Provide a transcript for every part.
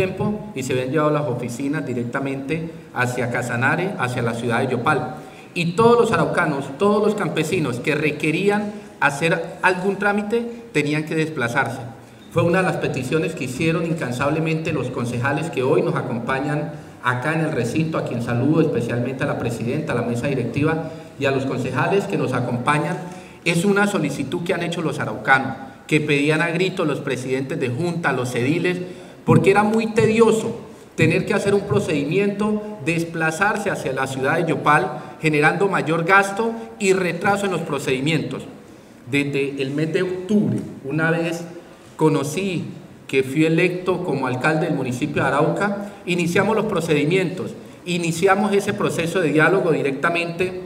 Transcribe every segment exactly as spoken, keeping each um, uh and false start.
tiempo y se habían llevado las oficinas directamente hacia Casanare, hacia la ciudad de Yopal. Y todos los araucanos, todos los campesinos que requerían hacer algún trámite tenían que desplazarse. Fue una de las peticiones que hicieron incansablemente los concejales que hoy nos acompañan acá en el recinto, a quien saludo especialmente a la presidenta, a la mesa directiva y a los concejales que nos acompañan. Es una solicitud que han hecho los araucanos, que pedían a gritos los presidentes de junta, los ediles, porque era muy tedioso tener que hacer un procedimiento, desplazarse hacia la ciudad de Yopal, generando mayor gasto y retraso en los procedimientos. Desde el mes de octubre, una vez conocí que fui electo como alcalde del municipio de Arauca, iniciamos los procedimientos, iniciamos ese proceso de diálogo directamente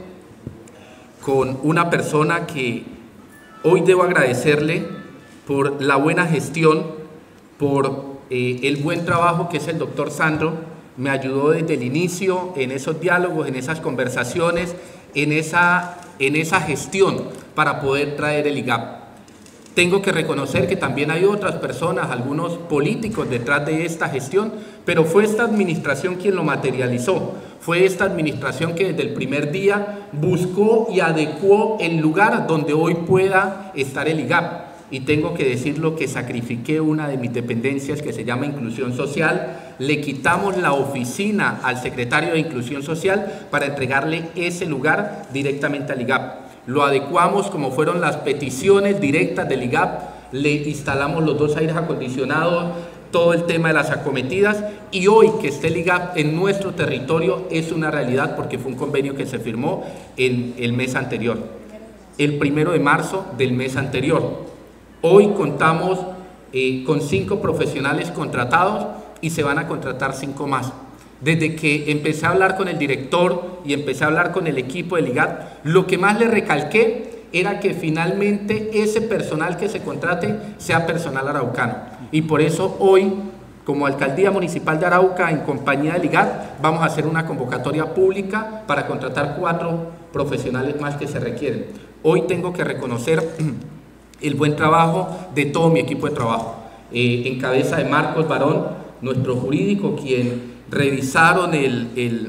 con una persona que hoy debo agradecerle por la buena gestión, por eh, el buen trabajo que es el doctor Sandro. Me ayudó desde el inicio en esos diálogos, en esas conversaciones, en esa, en esa gestión para poder traer el I G A P. Tengo que reconocer que también hay otras personas, algunos políticos detrás de esta gestión, pero fue esta administración quien lo materializó. Fue esta administración que desde el primer día buscó y adecuó el lugar donde hoy pueda estar el I G A P. Y tengo que decirlo que sacrifiqué una de mis dependencias que se llama Inclusión Social. Le quitamos la oficina al secretario de Inclusión Social para entregarle ese lugar directamente al I G A P. Lo adecuamos como fueron las peticiones directas del I G A P, le instalamos los dos aires acondicionados, todo el tema de las acometidas, y hoy que esté el I G A P en nuestro territorio es una realidad porque fue un convenio que se firmó en el mes anterior, el primero de marzo del mes anterior. Hoy contamos eh, con cinco profesionales contratados y se van a contratar cinco más. Desde que empecé a hablar con el director y empecé a hablar con el equipo del I G A P, lo que más le recalqué era que finalmente ese personal que se contrate sea personal araucano. Y por eso hoy, como Alcaldía Municipal de Arauca, en compañía del I G A P, vamos a hacer una convocatoria pública para contratar cuatro profesionales más que se requieren. Hoy tengo que reconocer el buen trabajo de todo mi equipo de trabajo, eh, en cabeza de Marcos Barón, nuestro jurídico, quien revisaron el, el,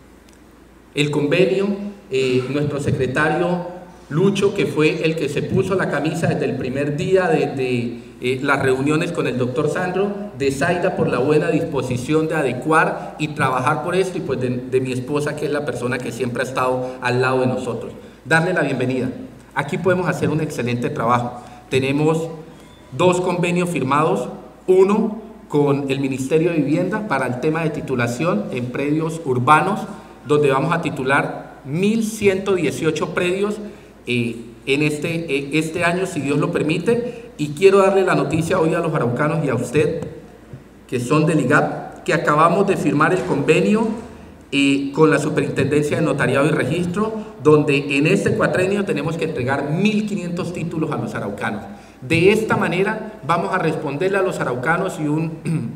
el convenio, eh, nuestro secretario Lucho, que fue el que se puso la camisa desde el primer día, desde eh, las reuniones con el doctor Sandro, de Zaida por la buena disposición de adecuar y trabajar por esto, y pues de, de mi esposa, que es la persona que siempre ha estado al lado de nosotros. Darle la bienvenida. Aquí podemos hacer un excelente trabajo. Tenemos dos convenios firmados, uno con el Ministerio de Vivienda para el tema de titulación en predios urbanos, donde vamos a titular mil ciento dieciocho predios eh, en este, eh, este año, si Dios lo permite. Y quiero darle la noticia hoy a los araucanos y a usted, que son del I G A P, que acabamos de firmar el convenio eh, con la Superintendencia de Notariado y Registro, donde en este cuatrenio tenemos que entregar mil quinientos títulos a los araucanos. De esta manera vamos a responderle a los araucanos y un,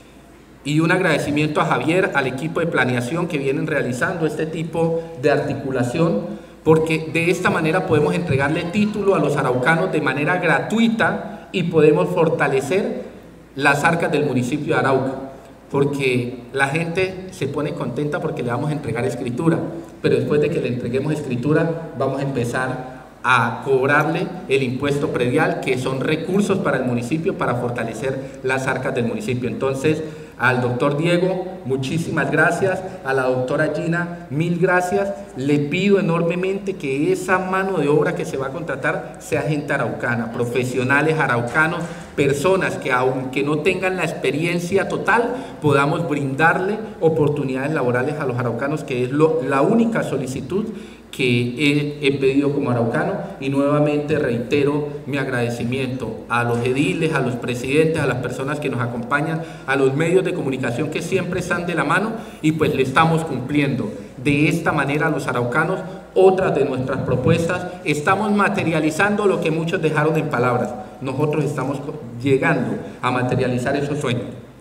y un agradecimiento a Javier, al equipo de planeación que vienen realizando este tipo de articulación, porque de esta manera podemos entregarle título a los araucanos de manera gratuita y podemos fortalecer las arcas del municipio de Arauca, porque la gente se pone contenta porque le vamos a entregar escritura, pero después de que le entreguemos escritura vamos a empezar a cobrarle el impuesto predial, que son recursos para el municipio para fortalecer las arcas del municipio. Entonces, al doctor Diego, muchísimas gracias, a la doctora Gina, mil gracias. Le pido enormemente que esa mano de obra que se va a contratar sea gente araucana, profesionales araucanos, personas que aunque no tengan la experiencia total, podamos brindarle oportunidades laborales a los araucanos, que es lo, la única solicitud que he, he pedido como araucano. Y nuevamente reitero mi agradecimiento a los ediles, a los presidentes, a las personas que nos acompañan, a los medios de comunicación que siempre están de la mano, y pues le estamos cumpliendo de esta manera a los araucanos otras de nuestras propuestas. Estamos materializando lo que muchos dejaron en palabras. Nosotros estamos llegando a materializar esos sueños.